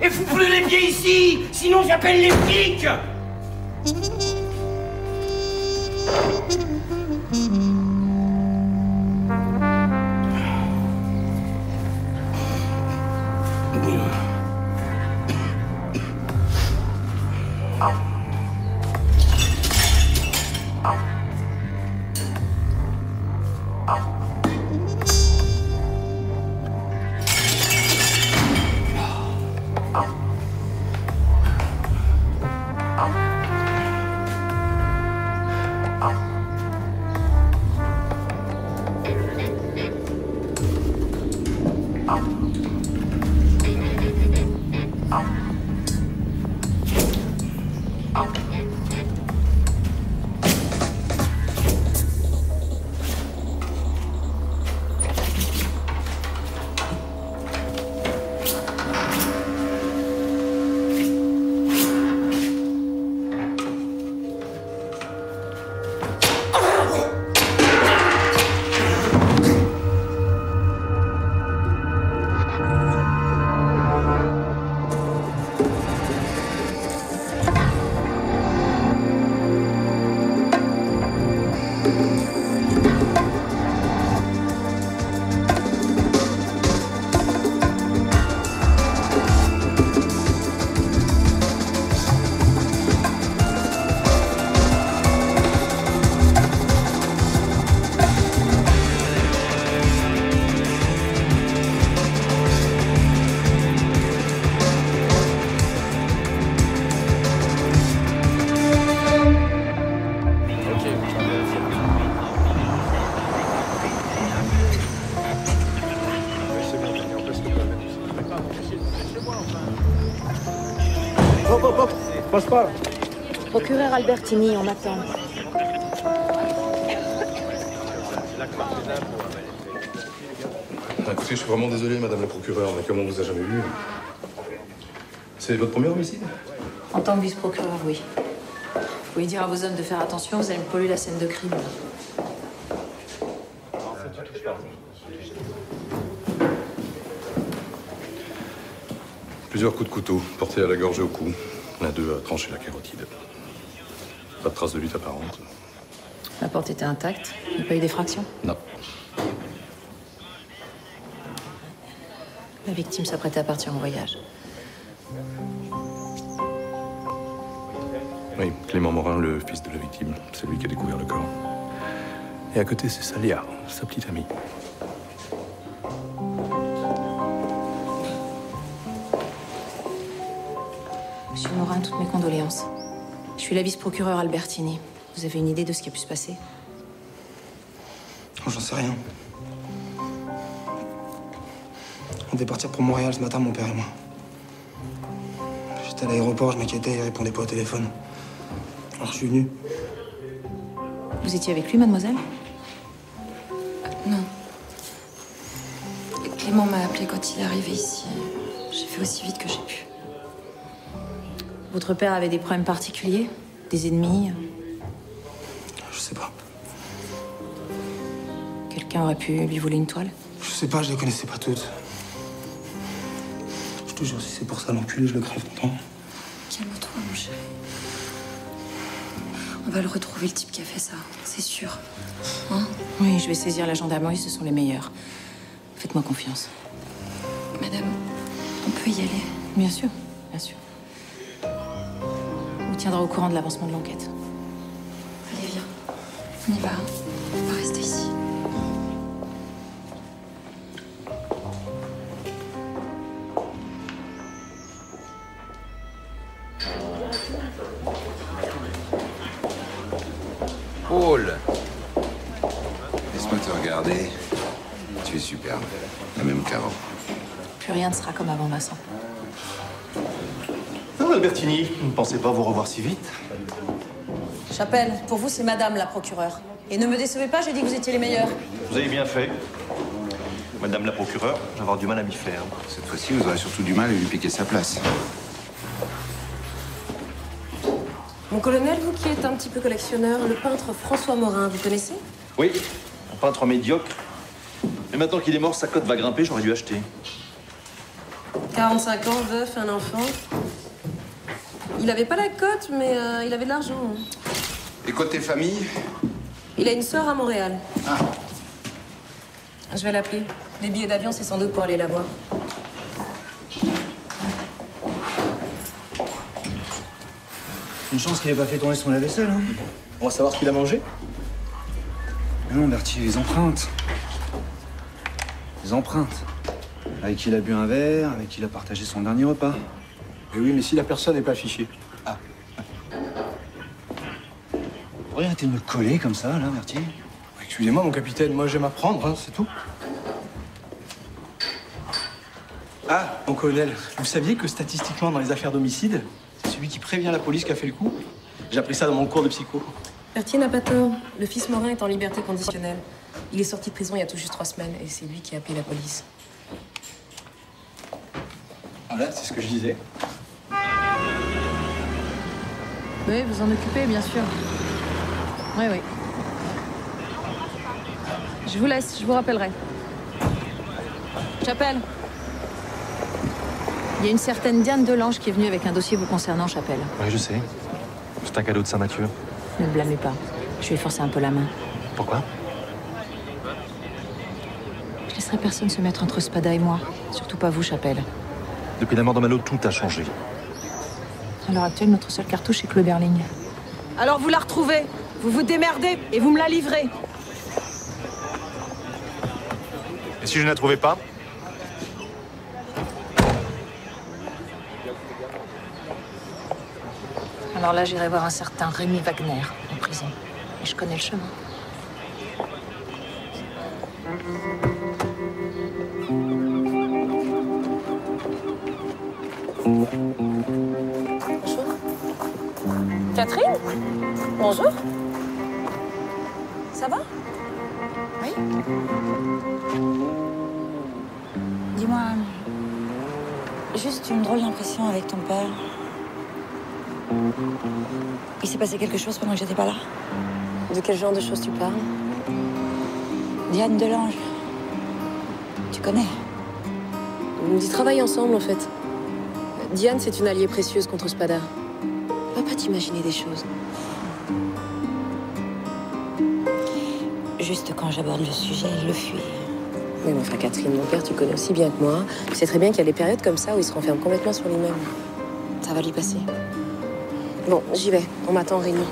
Et fous plus les pieds ici, sinon j'appelle les flics. Passe pas. Procureur Albertini, on m'attend. Écoutez, je suis vraiment désolé, madame la procureure, mais comme on vous a jamais vu. C'est votre premier homicide? En tant que vice-procureur, oui. Vous pouvez dire à vos hommes de faire attention, vous allez me polluer la scène de crime. Plusieurs coups de couteau, portés à la gorge et au cou. L'un d'eux a tranché la carotide. Pas de traces de lutte apparente. La porte était intacte. Il n'y a pas eu d'effraction? Non. La victime s'apprêtait à partir en voyage. Oui, Clément Morin, le fils de la victime. C'est lui qui a découvert le corps. Et à côté, c'est Salia, sa petite amie. Monsieur Morin, toutes mes condoléances. Je suis la vice-procureure Albertini. Vous avez une idée de ce qui a pu se passer? Oh, j'en sais rien. On devait partir pour Montréal ce matin, mon père et moi. J'étais à l'aéroport, je m'inquiétais, il répondait pas au téléphone. Alors je suis venu. Vous étiez avec lui, mademoiselle? Non. Clément m'a appelé quand il est arrivé ici. J'ai fait aussi vite que j'ai pu. Votre père avait des problèmes particuliers? Des ennemis? Je sais pas. Quelqu'un aurait pu lui voler une toile? Je sais pas, je les connaissais pas toutes. Je te jure, si c'est pour ça, l'enculé, je le crève content. Calme-toi, mon chéri. On va le retrouver, le type qui a fait ça, c'est sûr. Hein? Oui, je vais saisir la gendarmerie, ce sont les meilleurs. Faites-moi confiance. Madame, on peut y aller? Bien sûr, bien sûr. On vous tiendra au courant de l'avancement de l'enquête. Allez, viens. On y va. On va rester ici. Paul, laisse-moi te regarder. Tu es superbe, la même qu'avant. Plus rien ne sera comme avant, Vincent. Non, Albertini, vous ne pensez pas vous revoir si vite? Chapelle, pour vous, c'est madame la procureure. Et ne me décevez pas, j'ai dit que vous étiez les meilleurs. Vous avez bien fait. Madame la procureure, je vais avoir du mal à m'y faire. Cette fois-ci, vous aurez surtout du mal à lui piquer sa place. Mon colonel, vous qui êtes un petit peu collectionneur, le peintre François Morin, vous connaissez? Oui, un peintre médiocre. Mais maintenant qu'il est mort, sa cote va grimper, j'aurais dû acheter. 45 ans, veuf, un enfant. Il avait pas la cote, mais il avait de l'argent. Et côté famille? Il a une sœur à Montréal. Ah. Je vais l'appeler. Les billets d'avion, c'est sans doute pour aller la voir. Une chance qu'il n'ait pas fait tourner son lave-vaisselle, hein. On va savoir ce qu'il a mangé. Mais non, Berthier, les empreintes. Les empreintes. Avec qui il a bu un verre, avec qui il a partagé son dernier repas. Et oui, mais si la personne n'est pas affichée. Ah. Vous pourriez arrêter de me coller comme ça, là, Berthier? Excusez-moi, mon capitaine, moi j'aime apprendre, hein, c'est tout. Ah, mon colonel, vous saviez que statistiquement, dans les affaires d'homicide, c'est celui qui prévient la police qui a fait le coup? J'ai appris ça dans mon cours de psycho. Berthier n'a pas tort. Le fils Morin est en liberté conditionnelle. Il est sorti de prison il y a tout juste 3 semaines et c'est lui qui a appelé la police. Voilà, c'est ce que je disais. Oui, vous en occupez, bien sûr. Oui, oui. Je vous laisse, je vous rappellerai. Chapelle. Il y a une certaine Diane Delange qui est venue avec un dossier vous concernant, Chapelle. Oui, je sais. C'est un cadeau de Saint-Mathieu. Ne le blâmez pas. Je lui ai forcé un peu la main. Pourquoi? Je laisserai personne se mettre entre Spada et moi. Surtout pas vous, Chapelle. Depuis la mort de Malo, tout a changé. À l'heure actuelle, notre seule cartouche est Claude Berling. Alors vous la retrouvez, vous vous démerdez et vous me la livrez. Et si je ne la trouvais pas? Alors là, j'irai voir un certain Rémi Wagner en prison. Et je connais le chemin. Bonjour. Catherine? Bonjour. Ça va? Oui. Dis-moi, juste une drôle d'impression avec ton père. Il s'est passé quelque chose pendant que j'étais pas là? De quel genre de choses tu parles? Diane Delange. Tu connais? On y travaille ensemble, en fait. Diane, c'est une alliée précieuse contre Spada. On va pas t'imaginer des choses. Juste quand j'aborde le sujet, il le fuit. Oui, mais enfin, Catherine, mon père, tu connais aussi bien que moi. Tu sais très bien qu'il y a des périodes comme ça où il se renferme complètement sur lui-même. Ça va lui passer. Bon, j'y vais. On m'attend en réunion.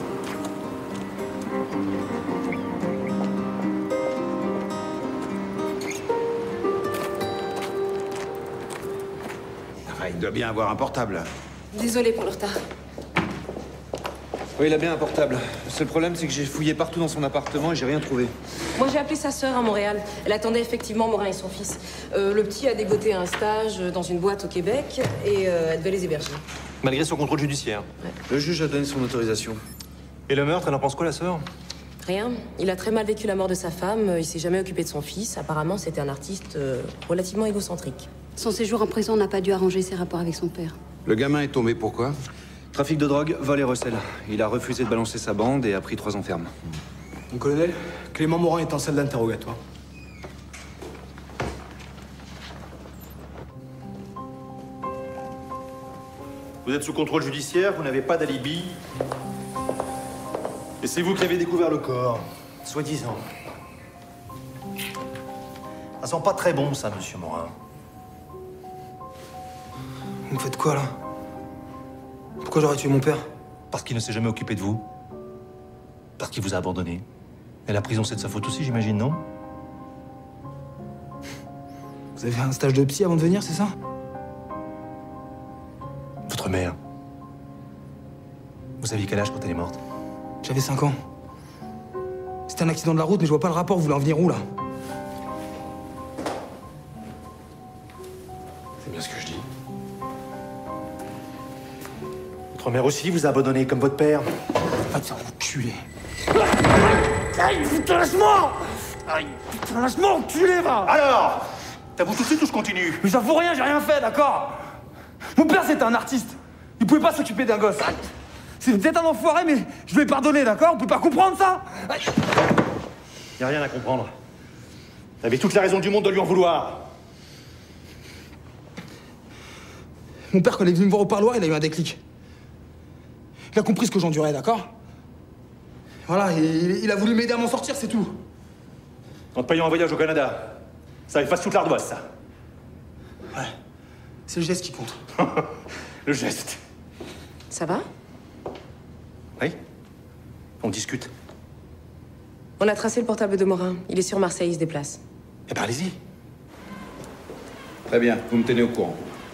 Ah, il doit bien avoir un portable. Désolée pour le retard. Oui, il a bien un portable. Le seul problème, c'est que j'ai fouillé partout dans son appartement et j'ai rien trouvé. Moi, j'ai appelé sa sœur à Montréal. Elle attendait effectivement Morin et son fils. Le petit a dégoté un stage dans une boîte au Québec et elle devait les héberger. Malgré son contrôle judiciaire. Le juge a donné son autorisation. Et le meurtre, elle en pense quoi, la sœur? Rien. Il a très mal vécu la mort de sa femme. Il s'est jamais occupé de son fils. Apparemment, c'était un artiste relativement égocentrique. Son séjour en prison n'a pas dû arranger ses rapports avec son père. Le gamin est tombé pourquoi? Trafic de drogue, vol et recel. Il a refusé de balancer sa bande et a pris 3 ans ferme. Mon colonel, Clément Morin est en salle d'interrogatoire. Vous êtes sous contrôle judiciaire, vous n'avez pas d'alibi. Et c'est vous qui avez découvert le corps, soi-disant. Ça sent pas très bon, ça, monsieur Morin. Vous me faites quoi, là? Pourquoi j'aurais tué mon père? Parce qu'il ne s'est jamais occupé de vous. Parce qu'il vous a abandonné. Et la prison, c'est de sa faute aussi, j'imagine, non? Vous avez fait un stage de psy avant de venir, c'est ça? Votre mère. Vous aviez quel âge quand elle est morte? J'avais 5 ans. C'était un accident de la route, mais je vois pas le rapport. Vous voulez en venir où, là? C'est bien ce que je dis. Votre mère aussi vous a abandonné, comme votre père. Va te faire enculer. Aïe, putain, lâche-moi! Aïe, putain, lâche-moi, enculé, va! Alors, t'avoues tout de suite ou je continue? Mais ça vaut rien, j'ai rien fait, d'accord? Mon père, c'était un artiste. Il pouvait pas s'occuper d'un gosse. C'est peut-être un enfoiré, mais je lui ai pardonné, d'accord? On peut pas comprendre ça? Y a rien à comprendre. T'avais toute la raison du monde de lui en vouloir. Mon père, quand il est venu me voir au parloir, il a eu un déclic. Il a compris ce que j'endurais, d'accord? Voilà, il a voulu m'aider à m'en sortir, c'est tout. En te payant un voyage au Canada, ça efface toute l'ardoise, ça. Ouais, c'est le geste qui compte. Le geste. Ça va? Oui. On discute. On a tracé le portable de Morin. Il est sur Marseille, il se déplace. Eh ben, allez-y. Très bien, vous me tenez au courant.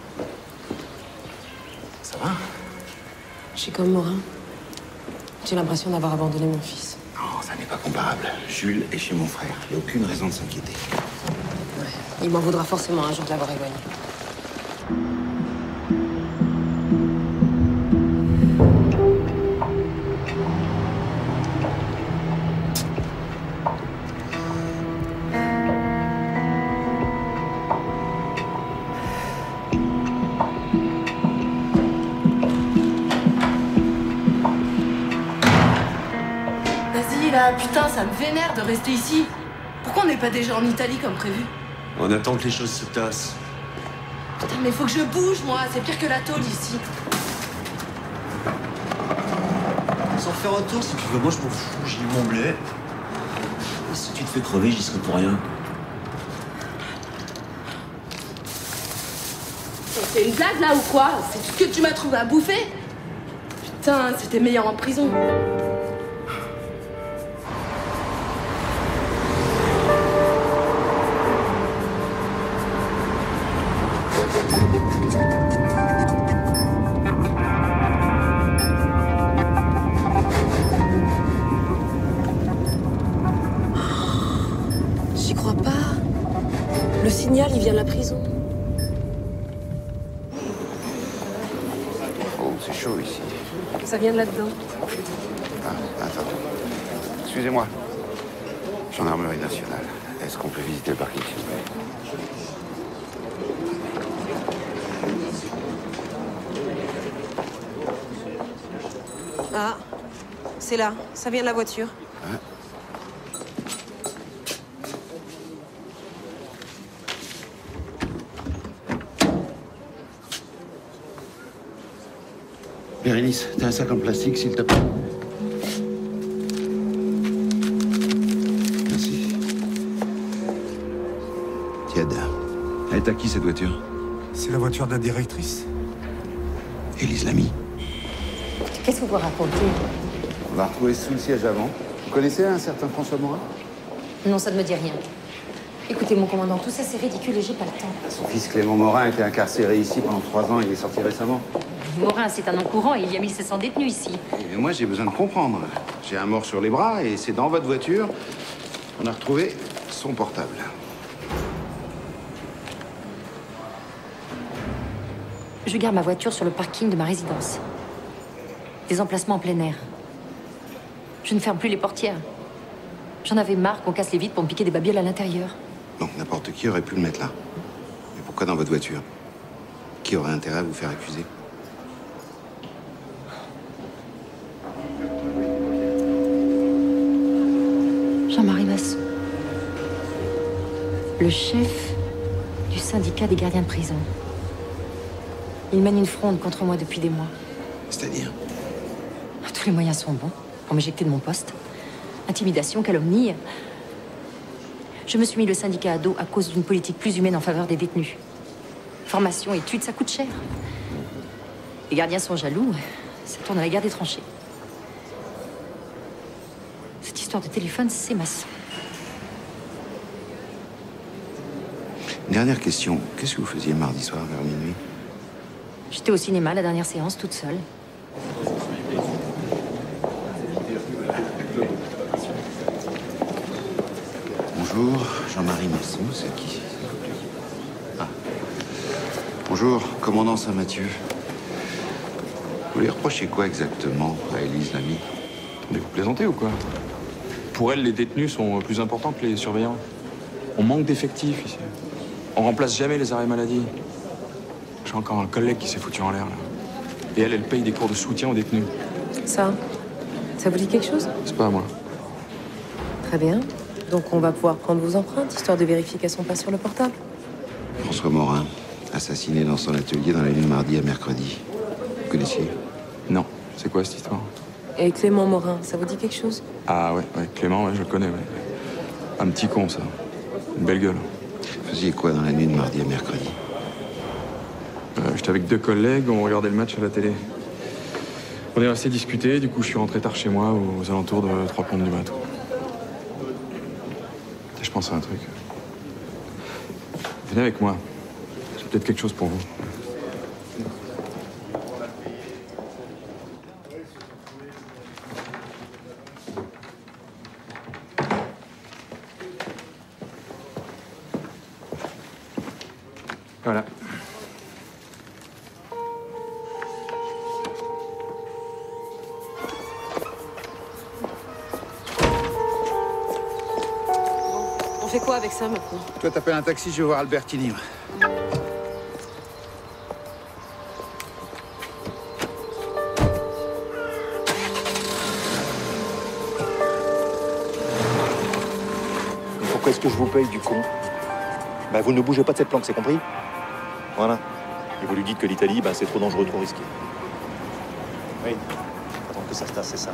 Ça va? Je suis comme Morin. J'ai l'impression d'avoir abandonné mon fils. Non, ça n'est pas comparable. Jules est chez mon frère. Il n'y a aucune raison de s'inquiéter. Ouais. Il m'en voudra forcément un jour de l'avoir éloigné. Putain, ça me vénère de rester ici. Pourquoi on n'est pas déjà en Italie comme prévu? On attend que les choses se tassent. Putain, mais faut que je bouge, moi. C'est pire que la tôle ici. Sans faire un tour, si tu veux, moi je m'en fous, j'ai eu mon blé. Et si tu te fais crever, j'y serai pour rien. C'est une blague là ou quoi? C'est tout ce que tu m'as trouvé à bouffer? Putain, c'était meilleur en prison. J'y crois pas. Le signal, il vient de la prison. Oh, c'est chaud ici. Ça vient de là-dedans. Ah, attends. Excusez-moi. Gendarmerie nationale. Est-ce qu'on peut visiter le parking, s'il vous plaît? Ah, c'est là. Ça vient de la voiture. Hein? Bérénice, t'as un sac en plastique, s'il te plaît? Merci. Tiède. Elle est à qui, cette voiture? C'est la voiture de la directrice. Élise Lamy. Qu'est-ce que vous racontez? On l'a retrouvé sous le siège avant. Vous connaissez un certain François Morin? Non, ça ne me dit rien. Écoutez, mon commandant, tout ça c'est ridicule et j'ai pas le temps. Son fils Clément Morin a été incarcéré ici pendant 3 ans. Il est sorti récemment. Morin, c'est un nom courant et il y a 1700 détenus ici. Et moi, j'ai besoin de comprendre. J'ai un mort sur les bras et c'est dans votre voiture qu'on a retrouvé son portable. Je garde ma voiture sur le parking de ma résidence. Des emplacements en plein air. Je ne ferme plus les portières. J'en avais marre qu'on casse les vitres pour me piquer des babioles à l'intérieur. Donc n'importe qui aurait pu le mettre là. Mais pourquoi dans votre voiture? Qui aurait intérêt à vous faire accuser? Jean-Marie Masson. Le chef du syndicat des gardiens de prison. Il mène une fronde contre moi depuis des mois. C'est-à-dire? Tous les moyens sont bons pour m'éjecter de mon poste. Intimidation, calomnie. Je me suis mis le syndicat à dos à cause d'une politique plus humaine en faveur des détenus. Formation, études, ça coûte cher. Les gardiens sont jaloux. Ça tourne à la guerre des tranchées. Cette histoire de téléphone, c'est Masson. Dernière question. Qu'est-ce que vous faisiez mardi soir vers minuit? J'étais au cinéma, la dernière séance, toute seule. Bonjour, Jean-Marie Masson, c'est qui, s'il vous plaît? Ah. Bonjour, commandant Saint-Mathieu. Vous lui reprochez quoi exactement à Élise Lamy? Mais vous plaisantez ou quoi? Pour elle, les détenus sont plus importants que les surveillants. On manque d'effectifs ici. On remplace jamais les arrêts maladie. J'ai encore un collègue qui s'est foutu en l'air, là. Et elle paye des cours de soutien aux détenus. Ça vous dit quelque chose? C'est pas à moi. Très bien. Donc on va pouvoir prendre vos empreintes, histoire de vérifier qu'elles sont pas sur le portable. François Morin assassiné dans son atelier dans la nuit de mardi à mercredi. Vous connaissiez? Non. C'est quoi cette histoire? Et Clément Morin, ça vous dit quelque chose? Ah ouais, Clément, ouais, je le connais, ouais. Un petit con, ça. Une belle gueule. Vous faisiez quoi dans la nuit de mardi à mercredi? J'étais avec 2 collègues, on regardait le match à la télé. On est resté discuter, du coup je suis rentré tard chez moi, aux alentours de 3 plombes du matin. Et je pense à un truc. Venez avec moi. J'ai peut-être quelque chose pour vous. Voilà. On fait quoi avec ça maintenant? Toi, t'appelles un taxi, je vais voir Albertini. Pourquoi est-ce que je vous paye, du con? Bah, vous ne bougez pas de cette planque, c'est compris? Voilà. Et vous lui dites que l'Italie, bah, c'est trop dangereux, trop risqué. Oui. Attends que ça se tasse, c'est ça.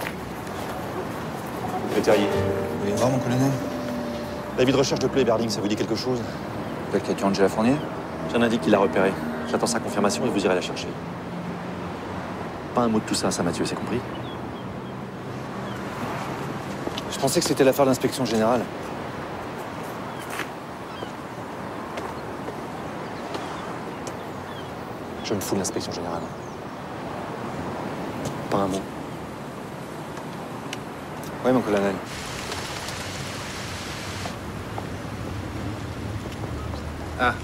Le Terrier. Vous voulez voir, mon colonel? L'avis de recherche de Play-Berling, ça vous dit quelque chose? Quelqu'un qui a Angela Fournier? J'ai un indice qui l'a repéré. J'attends sa confirmation et vous irez la chercher. Pas un mot de tout ça, Mathieu, c'est compris? Je pensais que c'était l'affaire de l'inspection générale. Je me fous de l'inspection générale. Pas un mot. Oui, mon colonel. Ah.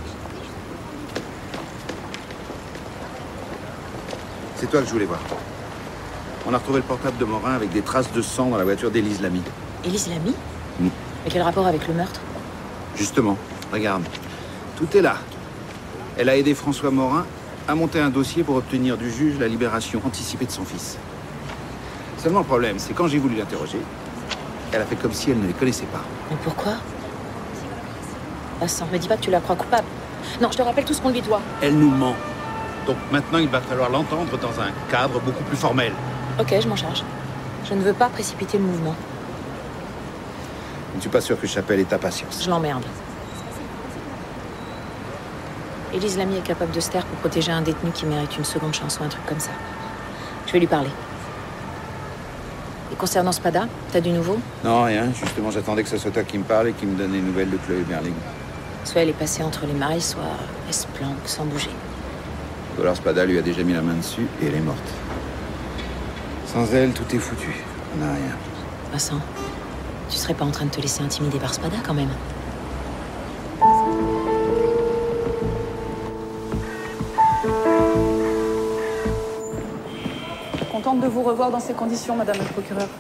C'est toi que je voulais voir. On a retrouvé le portable de Morin avec des traces de sang dans la voiture d'Élise Lamy. Élise Lamy? Mais quel rapport avec le meurtre? Justement, regarde. Tout est là. Elle a aidé François Morin à monter un dossier pour obtenir du juge la libération anticipée de son fils. Seulement le problème, c'est quand j'ai voulu l'interroger, elle a fait comme si elle ne les connaissait pas. Mais pourquoi? Vincent, me dis pas que tu la crois coupable. Non, je te rappelle tout ce qu'on lui doit. Elle nous ment. Donc maintenant, il va falloir l'entendre dans un cadre beaucoup plus formel. Ok, je m'en charge. Je ne veux pas précipiter le mouvement. Je ne suis pas sûr que Chapelle ait ta patience. Je l'emmerde. Élise Lamy est capable de se taire pour protéger un détenu qui mérite une seconde chance ou un truc comme ça. Je vais lui parler. Et concernant Spada, t'as du nouveau? Non, rien. Justement, j'attendais que ce soit toi qui me parle et qui me donne des nouvelles de Chloé Berling. Soit elle est passée entre les mailles, soit elle se planque sans bouger. Ou alors Spada lui a déjà mis la main dessus et elle est morte. Sans elle, tout est foutu. On n'a rien. Vincent, tu serais pas en train de te laisser intimider par Spada quand même? Contente de vous revoir dans ces conditions, madame le procureur.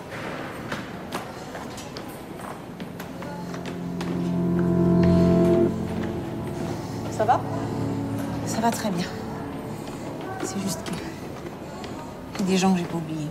Ça va? Ça va très bien. C'est juste qu'il y a des gens que j'ai pas oubliés.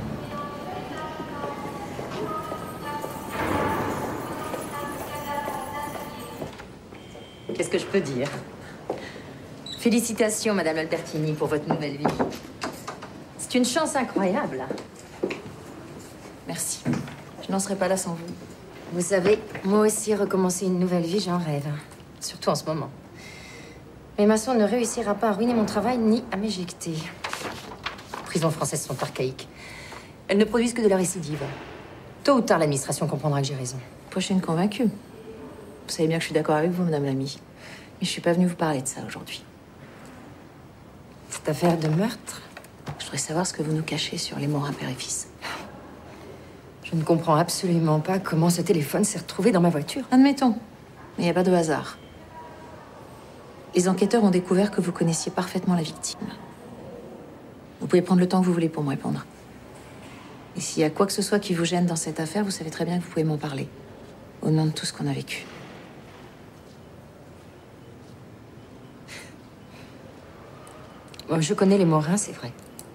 Qu'est-ce que je peux dire? Félicitations, Madame Albertini, pour votre nouvelle vie. C'est une chance incroyable. Merci. Je n'en serais pas là sans vous. Vous savez, moi aussi, recommencer une nouvelle vie, j'en rêve. Surtout en ce moment. Mais ma soeur ne réussira pas à ruiner mon travail ni à m'éjecter. Les prisons françaises sont archaïques. Elles ne produisent que de la récidive. Tôt ou tard, l'administration comprendra que j'ai raison. Prochaine convaincue. Vous savez bien que je suis d'accord avec vous, Madame Lamy. Mais je suis pas venue vous parler de ça aujourd'hui. Cette affaire de meurtre? Je voudrais savoir ce que vous nous cachez sur les Morin père et fils. Je ne comprends absolument pas comment ce téléphone s'est retrouvé dans ma voiture. Admettons. Mais il n'y a pas de hasard. Les enquêteurs ont découvert que vous connaissiez parfaitement la victime. Vous pouvez prendre le temps que vous voulez pour me répondre. Et s'il y a quoi que ce soit qui vous gêne dans cette affaire, vous savez très bien que vous pouvez m'en parler. Au nom de tout ce qu'on a vécu. Je connais les Morin, c'est vrai.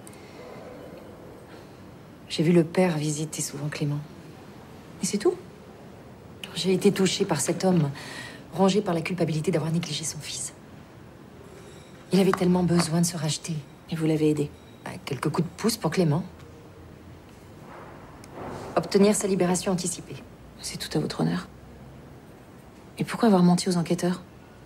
J'ai vu le père visiter souvent Clément. Et c'est tout? J'ai été touchée par cet homme, rongé par la culpabilité d'avoir négligé son fils. Il avait tellement besoin de se racheter. Et vous l'avez aidé? Quelques coups de pouce pour Clément. Obtenir sa libération anticipée. C'est tout à votre honneur. Et pourquoi avoir menti aux enquêteurs?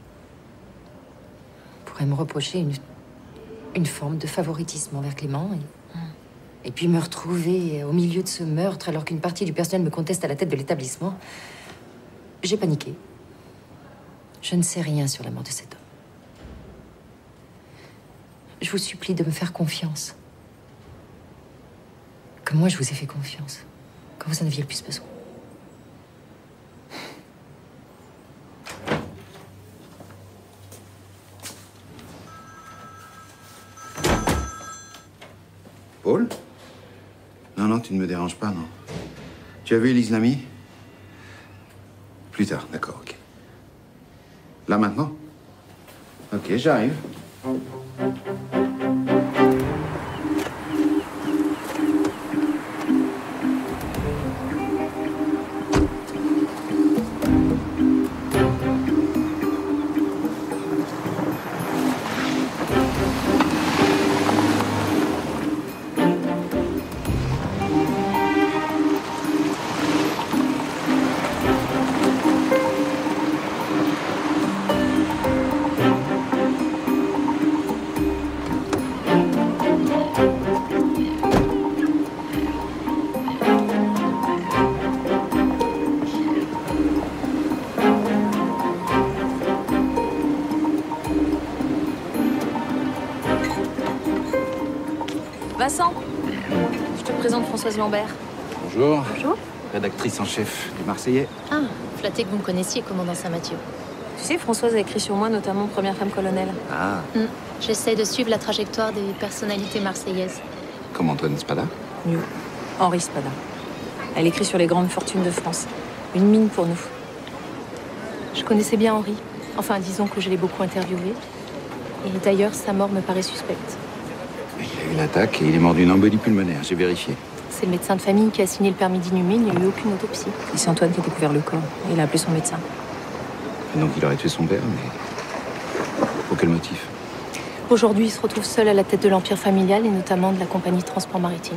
On pourrait me reprocher une forme de favoritisme envers Clément. Et puis me retrouver au milieu de ce meurtre alors qu'une partie du personnel me conteste à la tête de l'établissement. J'ai paniqué. Je ne sais rien sur la mort de cet homme. Je vous supplie de me faire confiance. Comme moi, je vous ai fait confiance. Quand vous en aviez le plus besoin. Paul? Non, non, tu ne me déranges pas, non. Tu as vu Elise Lamy? Plus tard, d'accord, ok. Là, maintenant? Ok, j'arrive. Vincent, je te présente Françoise Lambert. Bonjour. Bonjour. Rédactrice en chef du Marseillais. Ah, flatté que vous me connaissiez, commandant Saint-Mathieu. Tu sais, Françoise a écrit sur moi, notamment Première femme colonel. Ah. J'essaie de suivre la trajectoire des personnalités marseillaises. Comme Antoine Spada? Mieux. Henri Spada. Elle écrit sur les grandes fortunes de France. Une mine pour nous. Je connaissais bien Henri. Enfin, disons que je l'ai beaucoup interviewé. Et d'ailleurs, sa mort me paraît suspecte. Il a eu une attaque et il est mort d'une embolie pulmonaire, j'ai vérifié. C'est le médecin de famille qui a signé le permis d'inhumer, il n'y a eu aucune autopsie. Et c'est Antoine qui a découvert le corps. Il a appelé son médecin. Et donc il aurait tué son père, mais... Pour quel motif? Aujourd'hui, il se retrouve seul à la tête de l'empire familial et notamment de la compagnie de transport maritime.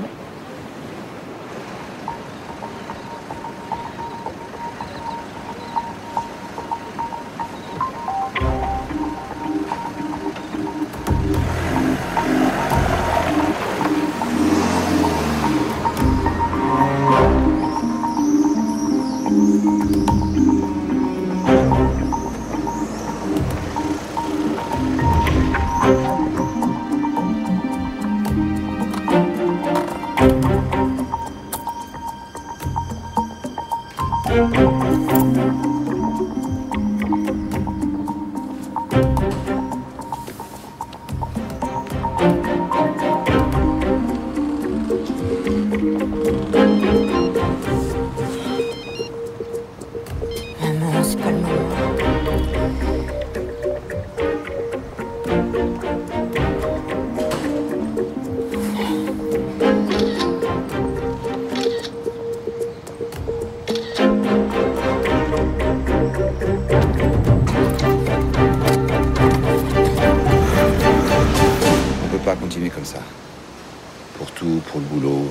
Continuer comme ça. Pour tout, pour le boulot.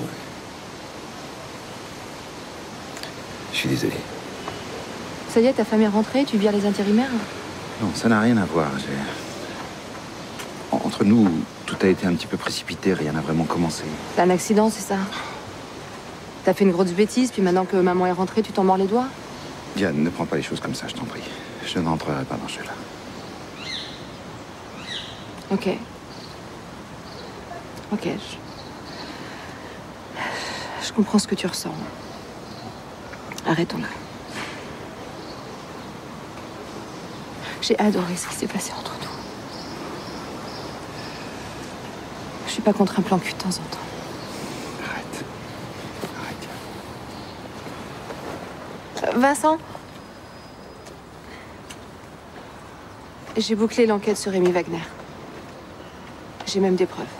Je suis désolé. Ça y est, ta femme est rentrée, tu vires les intérimaires? Non, ça n'a rien à voir. Entre nous, tout a été un petit peu précipité, rien n'a vraiment commencé. C'est un accident, c'est ça? T'as fait une grosse bêtise, puis maintenant que maman est rentrée, tu t'en mords les doigts? Diane, ne prends pas les choses comme ça, je t'en prie. Je n'entrerai pas dans ce jeu-là. Ok. Ok, je comprends ce que tu ressens. Arrêtons là. J'ai adoré ce qui s'est passé entre nous. Je suis pas contre un plan cul de temps en temps. Arrête. Arrête. Vincent, j'ai bouclé l'enquête sur Rémi Wagner. J'ai même des preuves.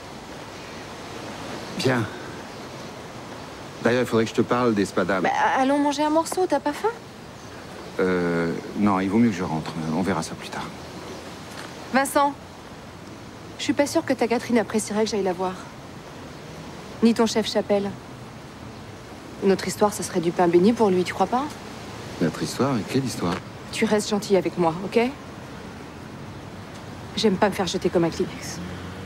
Bien. D'ailleurs, il faudrait que je te parle des Spada. Bah, allons manger un morceau, t'as pas faim? Non, il vaut mieux que je rentre. On verra ça plus tard. Vincent, suis pas sûre que ta Catherine apprécierait que j'aille la voir. Ni ton chef Chapelle. Notre histoire, ça serait du pain béni pour lui, tu crois pas? Notre histoire? Et quelle histoire? Tu restes gentil avec moi, ok? J'aime pas me faire jeter comme un Kleenex.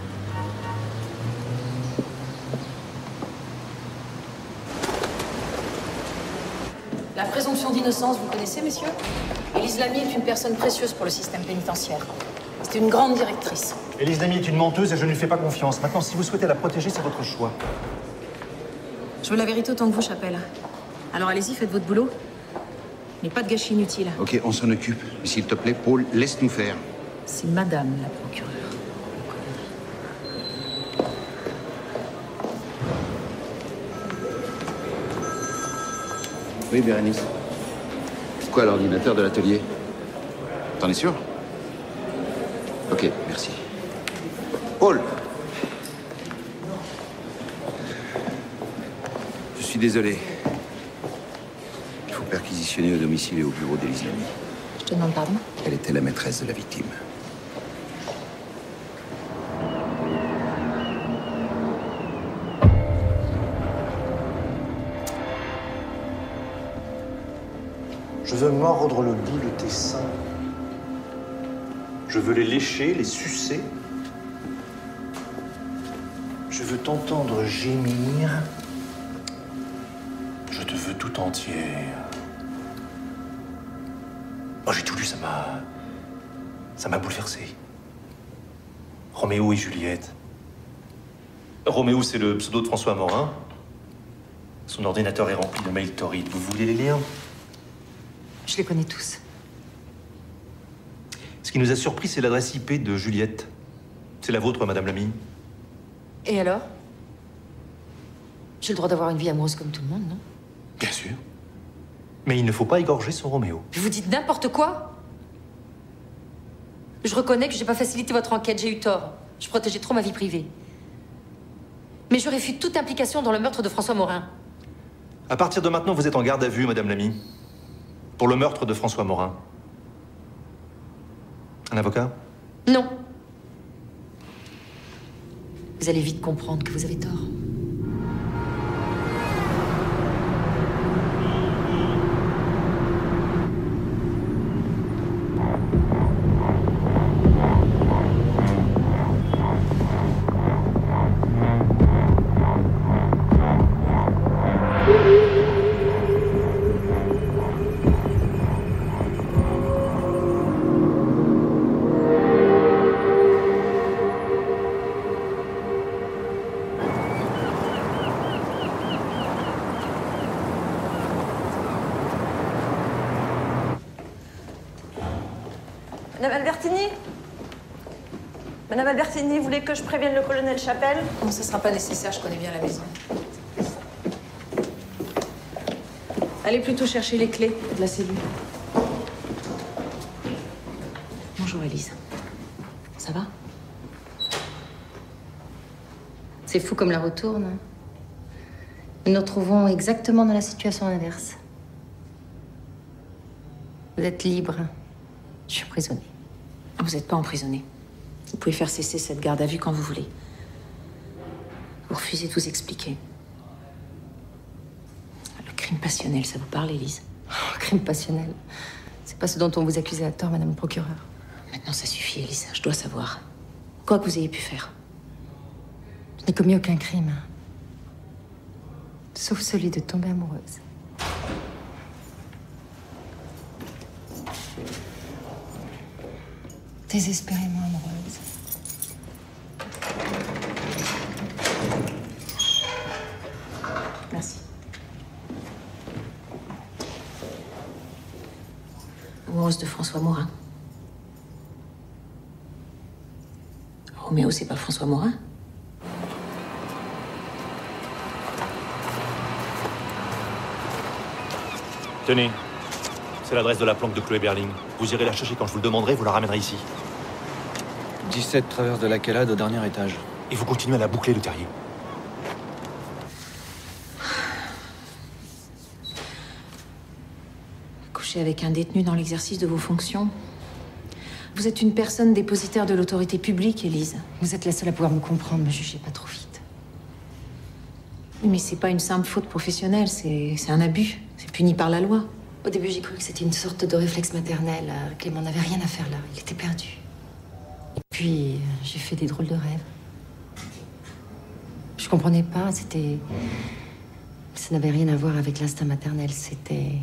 La présomption d'innocence, vous connaissez, messieurs? Élise Lamy est une personne précieuse pour le système pénitentiaire. C'est une grande directrice. Élise Lamy est une menteuse et je ne lui fais pas confiance. Maintenant, si vous souhaitez la protéger, c'est votre choix. Je veux la vérité autant que vous, Chapelle. Alors allez-y, faites votre boulot. Mais pas de gâchis inutile. Ok, on s'en occupe. Mais s'il te plaît, Paul, laisse-nous faire. C'est madame la procureure. Oui, Bérénice. C'est quoi l'ordinateur de l'atelier? T'en es sûr? Ok, merci. Paul! Je suis désolé. Il faut perquisitionner au domicile et au bureau d'Élise Lamy. Je te demande pardon? Elle était la maîtresse de la victime. Je veux mordre le bout de tes seins. Je veux les lécher, les sucer. Je veux t'entendre gémir. Je te veux tout entière. Oh, j'ai tout lu, ça m'a bouleversé. Roméo et Juliette. Roméo, c'est le pseudo de François Morin. Son ordinateur est rempli de mails torrides. Vous voulez les lire? Je les connais tous. Ce qui nous a surpris, c'est l'adresse IP de Juliette. C'est la vôtre, Madame Lamy. Et alors? J'ai le droit d'avoir une vie amoureuse comme tout le monde, non? Bien sûr. Mais il ne faut pas égorger son Roméo. Vous dites n'importe quoi? Je reconnais que j'ai pas facilité votre enquête, j'ai eu tort. Je protégeais trop ma vie privée. Mais je réfute toute implication dans le meurtre de François Morin. À partir de maintenant, vous êtes en garde à vue, Madame Lamy. Pour le meurtre de François Morin. Un avocat? Non. Vous allez vite comprendre que vous avez tort. Madame Albertini? Madame Albertini, vous voulez que je prévienne le colonel Chapelle? Non, ce sera pas nécessaire, je connais bien la maison. Allez plutôt chercher les clés de la cellule. Bonjour, Élise. Ça va? C'est fou comme la retourne. Hein. Nous nous retrouvons exactement dans la situation inverse. Vous êtes libre. Je suis emprisonnée. Vous n'êtes pas emprisonné. Vous pouvez faire cesser cette garde à vue quand vous voulez. Vous refusez de vous expliquer. Le crime passionnel, ça vous parle, Élise? Oh, crime passionnel. C'est pas ce dont on vous accusait à tort, Madame le procureur. Maintenant, ça suffit, Élise. Je dois savoir. Quoi que vous ayez pu faire. Je n'ai commis aucun crime. Sauf celui de tomber amoureuse. Désespérément amoureuse. Merci. Amoureuse de François Morin. Roméo, c'est pas François Morin? Tenez, c'est l'adresse de la planque de Chloé Berling. Vous irez la chercher quand je vous le demanderai, vous la ramènerez ici. 17 traverse de la Calade au dernier étage. Et vous continuez à la boucler, le terrier. Coucher avec un détenu dans l'exercice de vos fonctions, Vous êtes une personne dépositaire de l'autorité publique, Élise. Vous êtes la seule à pouvoir me comprendre, me jugez pas trop vite. Oui, mais c'est pas une simple faute professionnelle, c'est un abus. C'est puni par la loi. Au début, j'ai cru que c'était une sorte de réflexe maternel. Clément n'avait rien à faire là, il était perdu. Et puis, j'ai fait des drôles de rêves. Je comprenais pas, c'était... Ça n'avait rien à voir avec l'instinct maternel, c'était...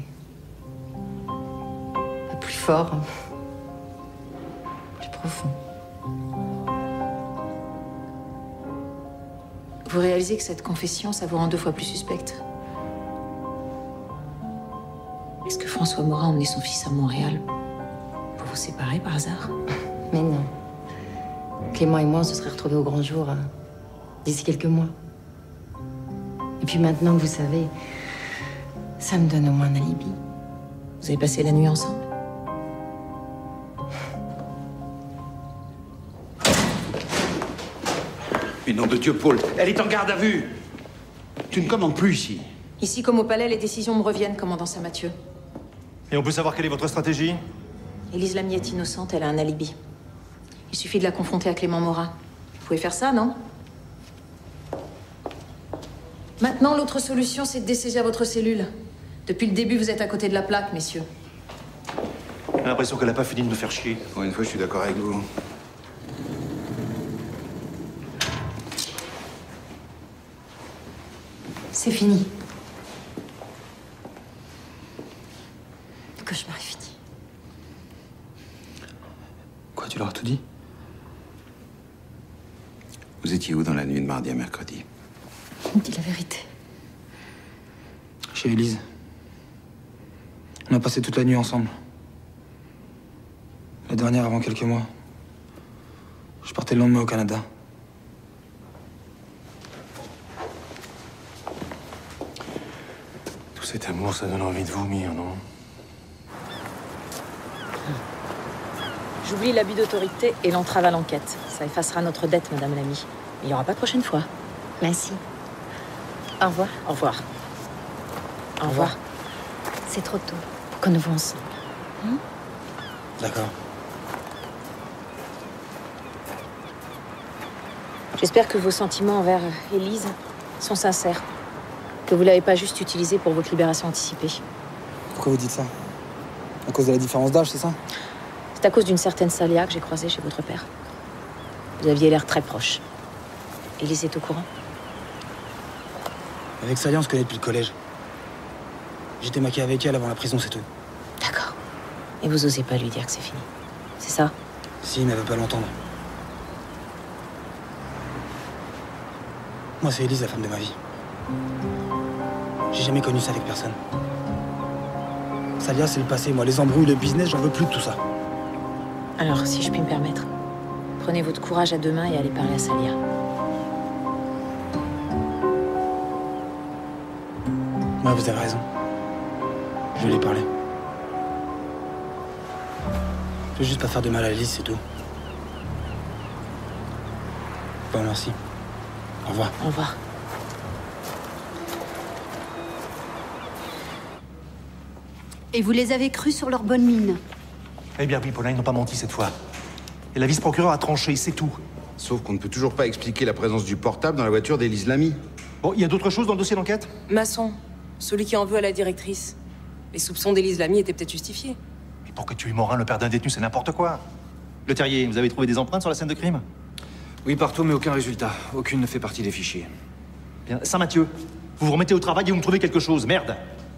plus fort, plus profond. Vous réalisez que cette confession, ça vous rend 2 fois plus suspecte. Est-ce que François Morin a emmené son fils à Montréal pour vous séparer par hasard? Mais non. Clément et moi, on se serait retrouvés au grand jour d'ici quelques mois. Et puis maintenant que vous savez, ça me donne au moins un alibi. Vous avez passé la nuit ensemble? Mais nom de Dieu, Paul, elle est en garde à vue. Tu ne commandes plus ici. Ici comme au palais, les décisions me reviennent, commandant Saint-Mathieu. Et on peut savoir quelle est votre stratégie? Élise Lamy est innocente, elle a un alibi. Il suffit de la confronter à Clément Morin. Vous pouvez faire ça, non? Maintenant, l'autre solution, c'est de dessaisir votre cellule. Depuis le début, vous êtes à côté de la plaque, messieurs. J'ai l'impression qu'elle n'a pas fini de nous faire chier. Pour une fois, je suis d'accord avec vous. C'est fini. Le cauchemar est fini. Quoi, tu leur as tout dit? Vous étiez où dans la nuit de mardi à mercredi? Dis la vérité. Chez Élise. On a passé toute la nuit ensemble. La dernière avant quelques mois. Je partais le lendemain au Canada. Tout cet amour, ça donne envie de vomir, non? J'oublie l'abus d'autorité et l'entrave à l'enquête. Ça effacera notre dette, Madame Lamy. Il n'y aura pas de prochaine fois. Merci. Au revoir. Au revoir. Au revoir. C'est trop tôt pour qu'on nous voit ensemble. D'accord. J'espère que vos sentiments envers Élise sont sincères. Que vous ne l'avez pas juste utilisée pour votre libération anticipée. Pourquoi vous dites ça? À cause de la différence d'âge, c'est ça? C'est à cause d'une certaine Salia que j'ai croisée chez votre père. Vous aviez l'air très proche. Élise est au courant? Avec Salia, on se connaît depuis le collège. J'étais maquillé avec elle avant la prison, c'est tout. D'accord. Et vous osez pas lui dire que c'est fini. C'est ça? Si, mais elle veut pas l'entendre. Moi, c'est Élise, la femme de ma vie. J'ai jamais connu ça avec personne. Salia, c'est le passé. Moi, les embrouilles, le business, j'en veux plus de tout ça. Alors, si je puis me permettre, prenez votre courage à 2 mains et allez parler à Salia. Ouais, vous avez raison. Je vais lui parler. Je veux juste pas faire de mal à Élise, c'est tout. Bon, merci. Au revoir. Au revoir. Et vous les avez crus sur leur bonne mine? Eh bien oui, Paulin, ils n'ont pas menti cette fois. Et la vice-procureure a tranché, c'est tout. Sauf qu'on ne peut toujours pas expliquer la présence du portable dans la voiture d'Élise Lamy. Bon, il y a d'autres choses dans le dossier d'enquête? Masson, celui qui en veut à la directrice. Les soupçons d'Élise Lamy étaient peut-être justifiés. Et pour que tu aies Morin, le père d'un détenu, c'est n'importe quoi. Le Terrier, vous avez trouvé des empreintes sur la scène de crime? Oui, partout, mais aucun résultat. Aucune ne fait partie des fichiers. Bien, Saint-Mathieu, vous vous remettez au travail et vous me trouvez quelque chose, merde.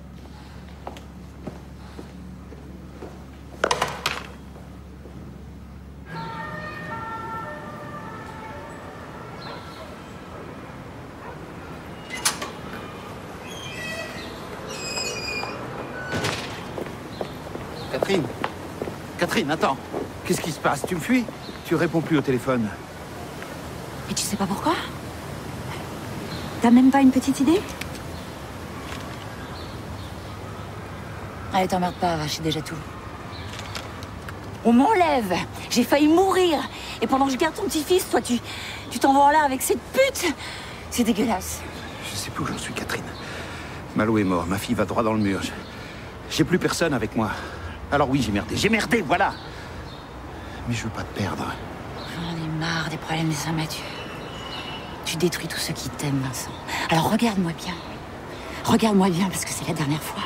Catherine. Catherine, attends. Qu'est-ce qui se passe? Tu me fuis? Tu réponds plus au téléphone. Et tu sais pas pourquoi? T'as même pas une petite idée? Allez, t'emmerde pas, je sais déjà tout. On m'enlève. J'ai failli mourir. Et pendant que je garde ton petit-fils, toi, tu t'envoies en l'air avec cette pute. C'est dégueulasse. Je sais plus où j'en suis, Catherine. Malo est mort. Ma fille va droit dans le mur. J'ai plus personne avec moi. Alors oui, j'ai merdé. J'ai merdé, voilà. Mais je veux pas te perdre. J'en ai marre des problèmes de Saint-Mathieu. Tu détruis tous ceux qui t'aiment, Vincent. Alors regarde-moi bien. Regarde-moi bien, parce que c'est la dernière fois.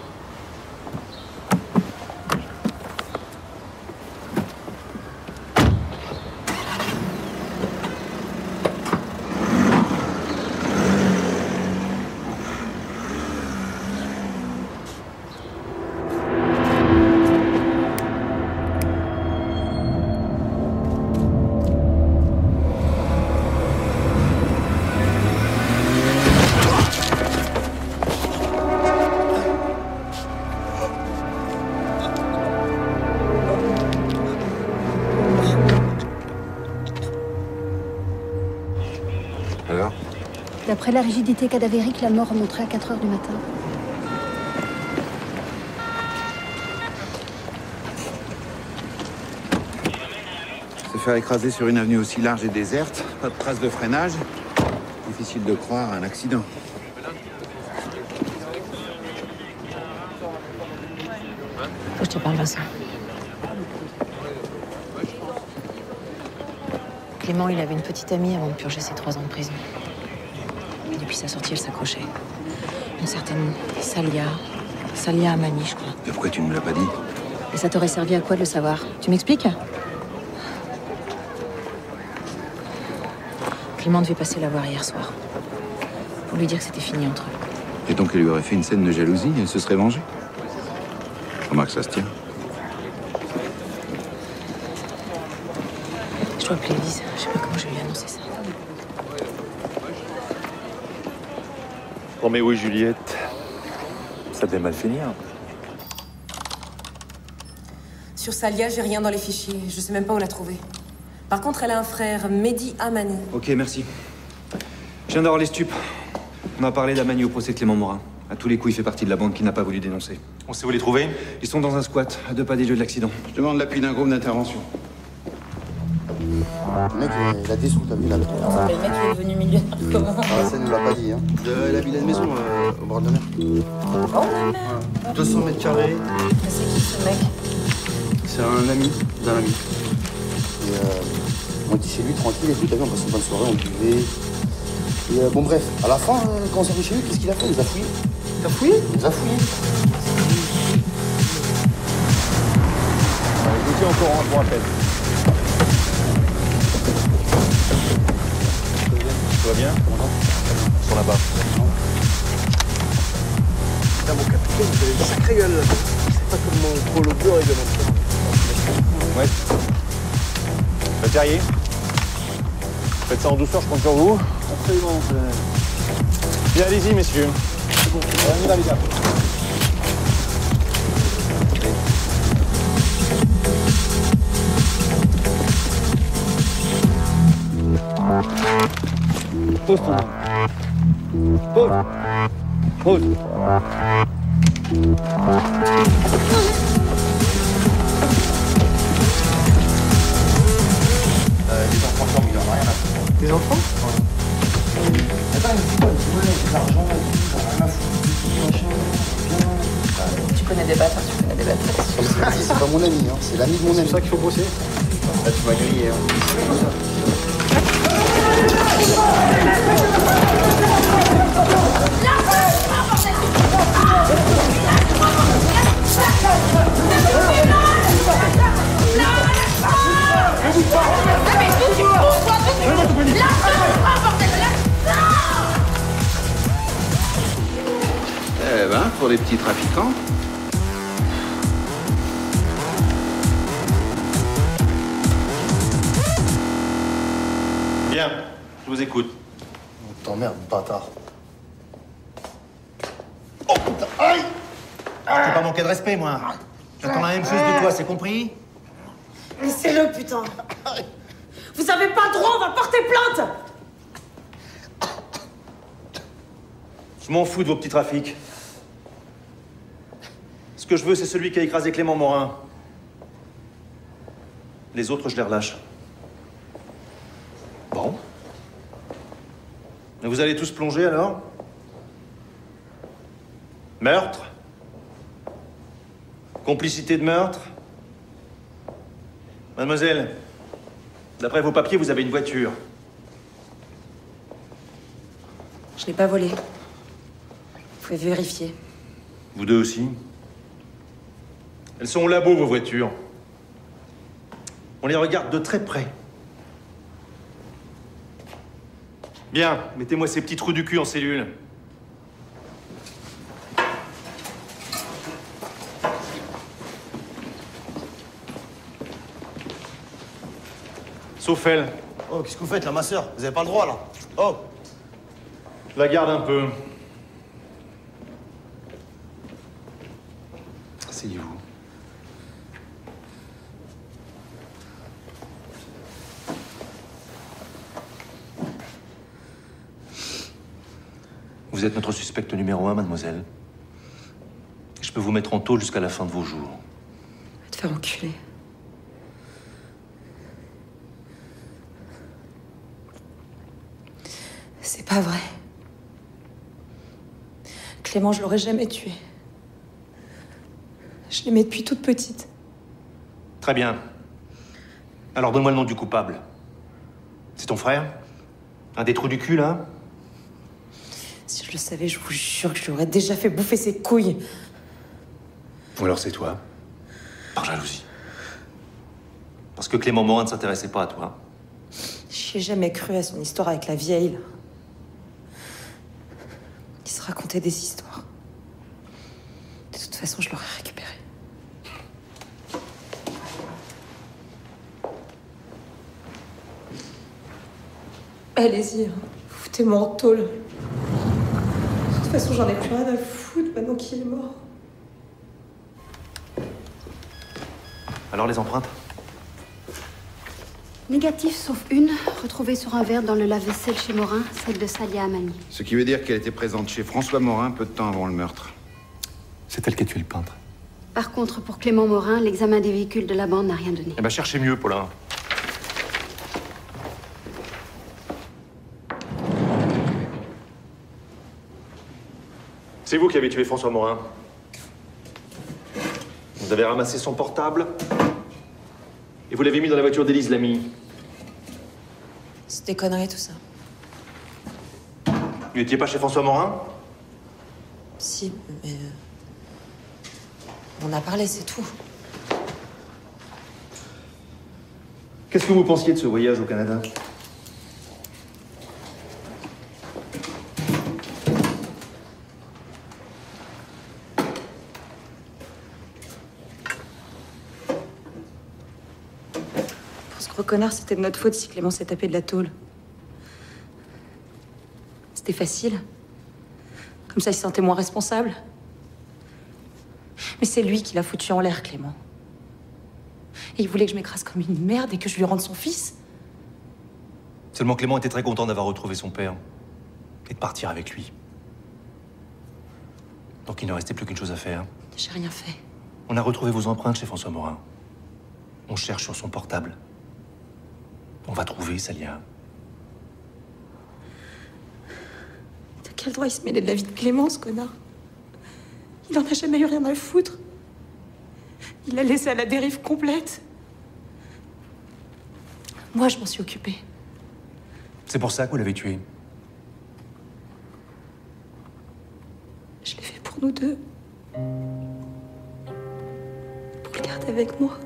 Alors? D'après la rigidité cadavérique, la mort remonterait à 4 h du matin. Se faire écraser sur une avenue aussi large et déserte, pas de traces de freinage. Difficile de croire à un accident. Faut que je te parle, Vincent. Clément, il avait une petite amie avant de purger ses 3 ans de prison. Et depuis sa sortie, elle s'accrochait. Une certaine Salia Amani, je crois. Et pourquoi tu ne me l'as pas dit? Et ça t'aurait servi à quoi de le savoir? Tu m'expliques? Clément devait passer la voir hier soir. Pour lui dire que c'était fini entre eux. Et donc elle lui aurait fait une scène de jalousie et elle se serait vengée? Remarque, ça se tient. Je dois appeler Elise. Je sais pas comment je vais lui annoncer ça. Roméo et Juliette, ça devait mal finir. Sur Salia, j'ai rien dans les fichiers. Je sais même pas où la trouver. Par contre, elle a un frère, Mehdi Amani. Ok, merci. Je viens d'avoir les stupes. On a parlé d'Amani au procès de Clément Morin. À tous les coups, il fait partie de la bande qui n'a pas voulu dénoncer. On sait où les trouver? Ils sont dans un squat, à 2 pas des lieux de l'accident. Je demande l'appui d'un groupe d'intervention. Le mec, il a des sous, t'as vu là. Le mec, il est devenu millionnaire comment? Ah, ça ne l'a pas dit, hein. Il a mis une maison au bord de la mer. Au bord de la mer? 200 mètres carrés. C'est qui ce mec? C'est un ami d'un ami. Et on était chez lui tranquille et tout, t'as vu, on passait une bonne soirée, on buvait. Et bon bref, à la fin, quand on s'est chez lui, qu'est-ce qu'il a fait? Il nous a fouillé. T'as fouillé? Il nous a fouillé. Je vous tiens au courant, je vous rappelle. Tout va bien? Ils sont là-bas. Putain, mon capitaine, vous avez une sacrée gueule. C'est pas comme mon gros logo réglementaire. Ouais. Le terrier. Faites ça en douceur, je compte sur vous. Absolument. Bien, allez-y, messieurs. C'est bon, on y va, les gars. Pose ton nom. Pose. Pose. Les enfants dorment, il en a rien à foutre. Des enfants? Attends, il me dit quoi? Il me dit, ouais, j'ai de l'argent et tout, j'en ai rien à foutre. Machin, Tu connais des bâtards, tu connais des bâtards. c'est pas mon ami, hein. C'est l'ami de mon ami. C'est ça qu'il faut brosser? Là, tu m'as grillé, hein. Eh ben, pour les petits trafiquants. Bien, je vous écoute. On t'emmerde, bâtard. Oh putain, aïe! Je t'ai pas manqué de respect, moi. J'attends la même chose de toi, c'est compris? Laissez-le, putain. Vous avez pas le droit, on va porter plainte. Je m'en fous de vos petits trafics. Ce que je veux, c'est celui qui a écrasé Clément Morin. Les autres, je les relâche. Bon. Mais vous allez tous plonger, alors? Meurtre? Complicité de meurtre? Mademoiselle, d'après vos papiers, vous avez une voiture. Je l'ai pas volée. Vous pouvez vérifier. Vous deux aussi. Elles sont au labo, vos voitures. On les regarde de très près. Bien, mettez-moi ces petits trous du cul en cellule. Sauf elle. Oh, qu'est-ce que vous faites là, ma sœur? Vous avez pas le droit là. Oh! La garde un peu. Asseyez-vous. Vous êtes notre suspecte numéro 1, mademoiselle. Je peux vous mettre en taule jusqu'à la fin de vos jours. Va te faire enculer. C'est pas vrai. Clément, je l'aurais jamais tué. Je l'aimais depuis toute petite. Très bien. Alors donne-moi le nom du coupable. C'est ton frère? Un des trous du cul, là? Si je le savais, je vous jure que je lui aurais déjà fait bouffer ses couilles. Ou alors c'est toi? Par jalousie. Parce que Clément Morin ne s'intéressait pas à toi. J'y ai jamais cru à son histoire avec la vieille, là. Il se racontait des histoires. De toute façon, je l'aurais récupéré. Allez-y, hein. Foutez-moi en tôle. De toute façon, j'en ai plus rien à foutre maintenant qu'il est mort. Alors les empreintes? Négatif sauf une, retrouvée sur un verre dans le lave-vaisselle chez Morin, celle de Salia Amani. Ce qui veut dire qu'elle était présente chez François Morin peu de temps avant le meurtre. C'est elle qui a tué le peintre. Par contre, pour Clément Morin, l'examen des véhicules de la bande n'a rien donné. Eh ben cherchez mieux, Paulin. C'est vous qui avez tué François Morin. Vous avez ramassé son portable et vous l'avez mis dans la voiture d'Élise Lamy. C'est des conneries, tout ça. Vous n'étiez pas chez François Morin? Si, mais... On a parlé, c'est tout. Qu'est-ce que vous pensiez de ce voyage au Canada? Pour ce gros connard, c'était de notre faute si Clément s'est tapé de la tôle. C'était facile. Comme ça, il se sentait moins responsable. Mais c'est lui qui l'a foutu en l'air, Clément. Et il voulait que je m'écrase comme une merde et que je lui rende son fils. Seulement Clément était très content d'avoir retrouvé son père et de partir avec lui. Donc il ne restait plus qu'une chose à faire. J'ai rien fait. On a retrouvé vos empreintes chez François Morin. On cherche sur son portable. On va trouver Salia. T'as quel droit il se mêlait de la vie de Clément, ce connard? Il en a jamais eu rien à foutre. Il l'a laissé à la dérive complète. Moi, je m'en suis occupée. C'est pour ça que vous l'avez tué. Je l'ai fait pour nous deux. Pour le garder avec moi.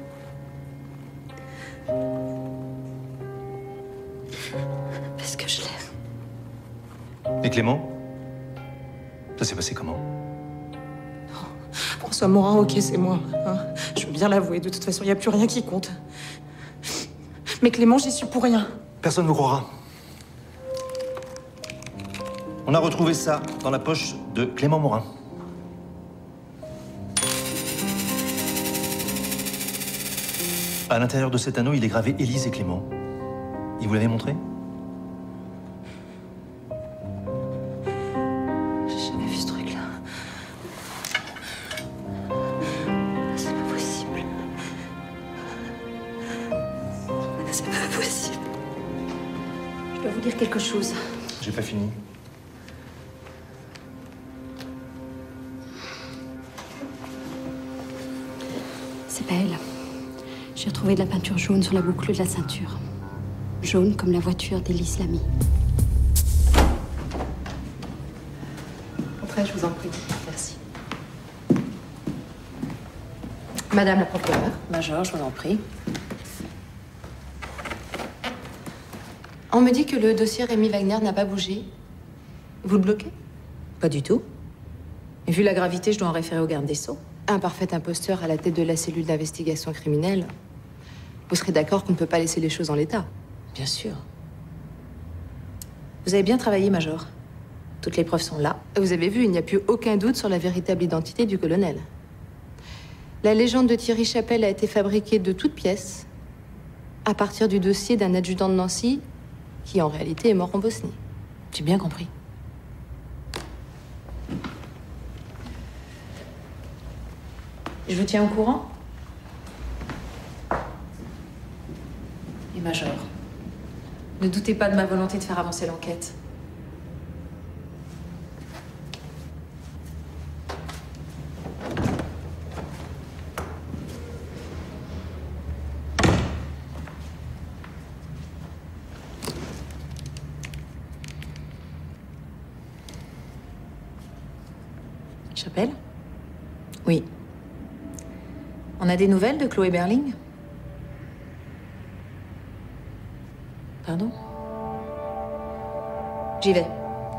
Parce que je l'aime. Et Clément? Ça s'est passé comment? François Morin, ok, c'est moi. Hein. Je veux bien l'avouer. De toute façon, il n'y a plus rien qui compte. Mais Clément, j'y suis pour rien. Personne ne vous croira. On a retrouvé ça dans la poche de Clément Morin. À l'intérieur de cet anneau, il est gravé Élise et Clément. Il vous l'avait montré? J'ai jamais vu ce truc-là. C'est pas possible. C'est pas possible. Je dois vous dire quelque chose. J'ai pas fini. C'est pas elle. J'ai retrouvé de la peinture jaune sur la boucle de la ceinture. Jaune comme la voiture d'Élise Lamy. Entrez, je vous en prie. Merci. Madame la procureure. Major, je vous en prie. On me dit que le dossier Rémi Wagner n'a pas bougé. Vous le bloquez? Pas du tout. Et vu la gravité, je dois en référer au garde des Sceaux. Un parfait imposteur à la tête de la cellule d'investigation criminelle. Vous serez d'accord qu'on ne peut pas laisser les choses en l'état? Bien sûr. Vous avez bien travaillé, Major. Toutes les preuves sont là. Vous avez vu, il n'y a plus aucun doute sur la véritable identité du colonel. La légende de Thierry Chapelle a été fabriquée de toutes pièces à partir du dossier d'un adjudant de Nancy qui, en réalité, est mort en Bosnie. J'ai bien compris. Je vous tiens au courant. Et Major, ne doutez pas de ma volonté de faire avancer l'enquête. Chapelle? Oui. On a des nouvelles de Chloé Berling? Pardon? J'y vais.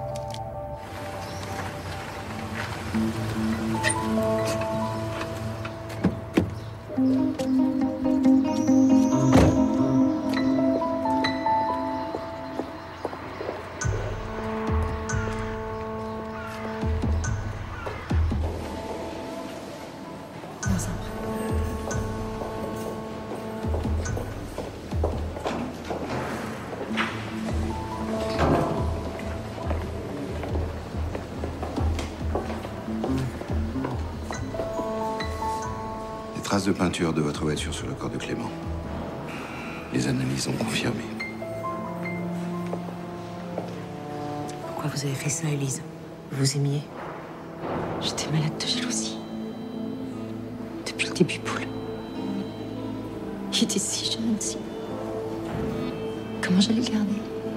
Traces de peinture de votre voiture sur le corps de Clément. Les analyses ont confirmé. Pourquoi vous avez fait ça, Élise? Vous vous aimiez? J'étais malade de jalousie. Depuis le début, Paul. Il était si jeune, si... Comment j'allais le garder?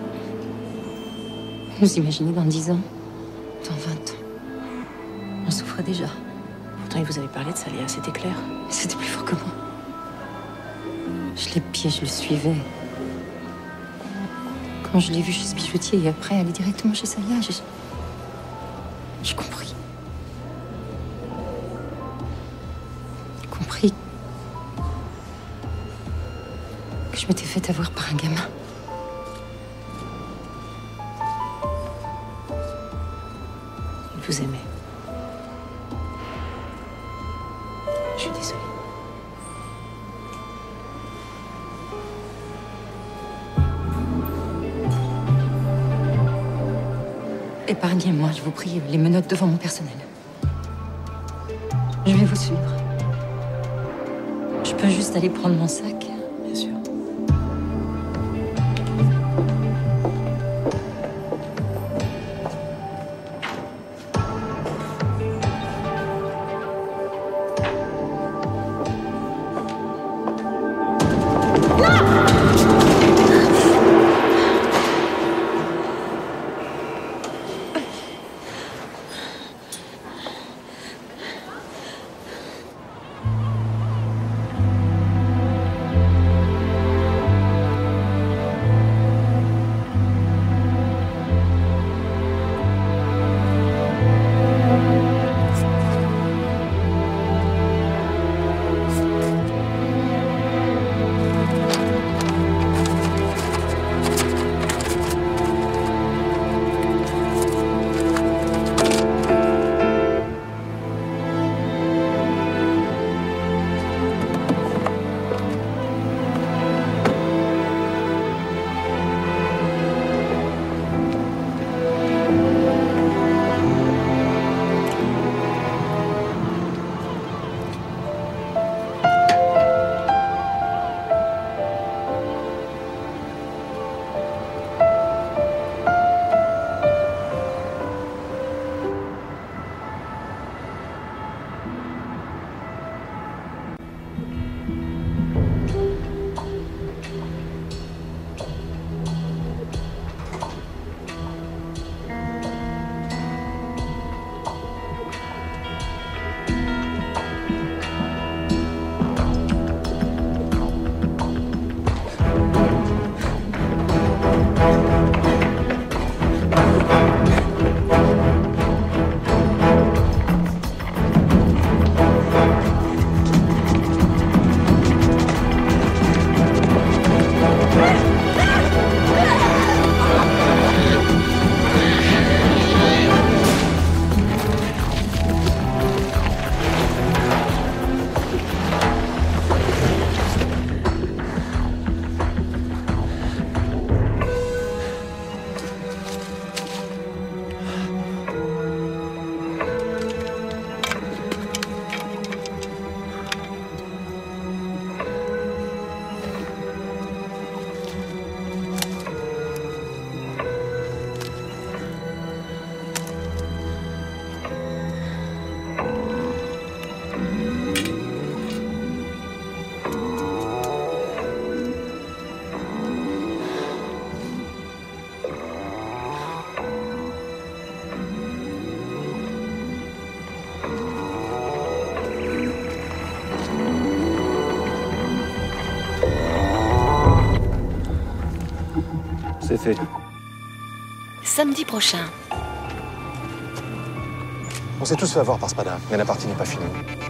Vous imaginez dans 10 ans? Dans 20 ans? On souffrait déjà. Pourtant, il vous avait parlé de ça, Léa, c'était clair. C'était plus fort que moi. Je l'épiais, je le suivais. Quand je l'ai vu chez ce bijoutier et après aller directement chez Salia, j'ai compris. J'ai compris que je m'étais fait avoir par un gamin. Il vous aimait. Je suis désolée. Épargnez-moi, je vous prie, les menottes devant mon personnel. Je vais vous suivre. Je peux juste aller prendre mon sac? Bien sûr. C'est fait. Samedi prochain. On s'est tous fait avoir par Spada, mais la partie n'est pas finie.